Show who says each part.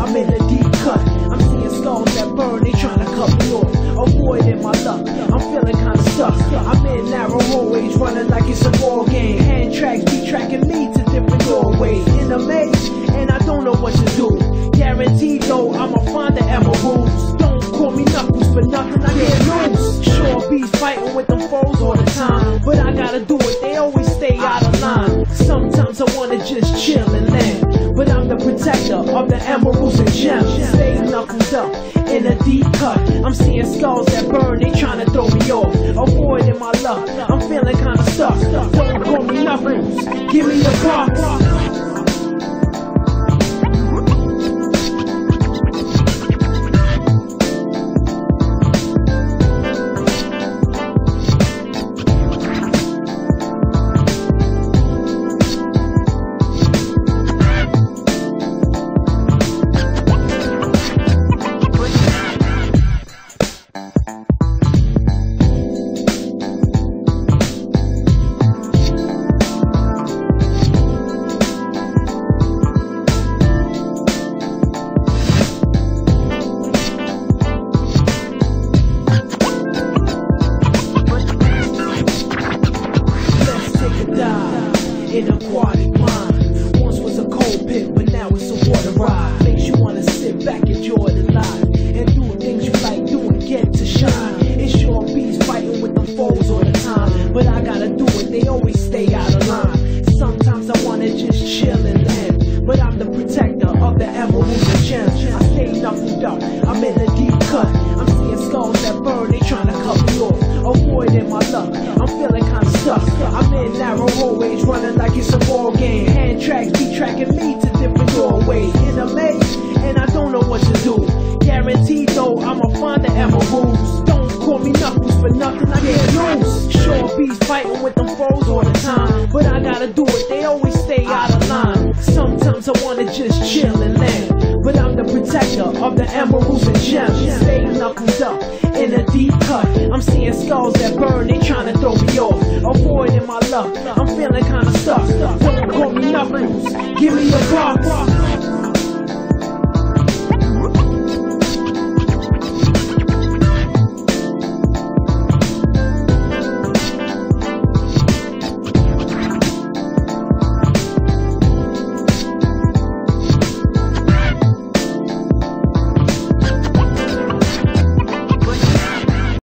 Speaker 1: I'm in a deep cut. I'm seeing skulls that burn, they trying to cut me off. Avoiding my luck, I'm feeling kinda stuck. I'm in narrow hallways, running like it's a ball game. Hand tracks be tracking me to different doorways. In a maze, and I don't know what to do. Guaranteed though, I'ma find the emeralds. Don't call me Knuckles for nothing, I can't lose. Sure bees fighting with them foes all the time, but I gotta do it, they always stay out of line. Sometimes I wanna just chill and land, but I'm the protector of the emeralds and gems. Stay knuckled up in a deep cut. I'm seeing skulls that burn, they tryna throw me off. Avoiding my luck, I'm feeling kinda stuck. Don't call me Knuckles, give me the box. In aquatic mind, once was a cold pit, but now it's a water ride. Makes you wanna sit back, enjoy the life, and do things you like doing, get to shine. It's sure bees fighting with them foes all the time, but I gotta do it, they always stay out of line. Sometimes I wanna just chill and land, but I'm the protector of the emeralds and gems. I stay knuckled up, I'm in a deep cut. I'm seeing skulls that burn, they tryna cut me off. Avoiding my luck, I'm feeling kinda stuck. I'm in narrow hallways, running like it's a ball game. Hand tracks be tracking me to different doorways. In a maze, and I don't know what to do. Guaranteed though, I'ma find the emeralds. Don't call me Knuckles for nothing, I can't lose. Sure bees fighting with them foes all the time, but I gotta do it, they always stay out of line. Sometimes I wanna just chill and land, but I'm the protector of the emeralds and gems. Stay knuckled up in a deep cut. I'm seeing skulls that burn, they tryna throw me off. Avoiding my luck, I'm feeling kinda stuck. Don't call me Knuckles, give me a box.